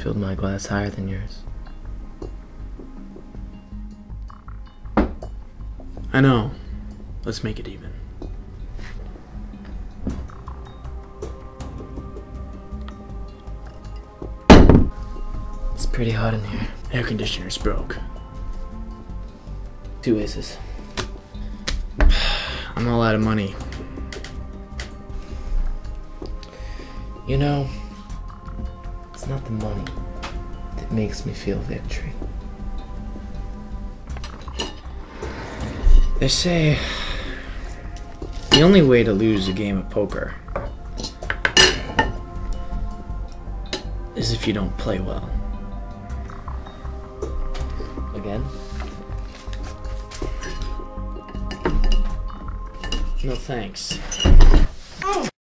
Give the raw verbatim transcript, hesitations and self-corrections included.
filled my glass higher than yours. I know. Let's make it even. It's pretty hot in here. Air conditioner's broke. Two aces. I'm all out of money. You know, it's not the money that makes me feel victory. They say the only way to lose a game of poker is if you don't play well. Again? No thanks.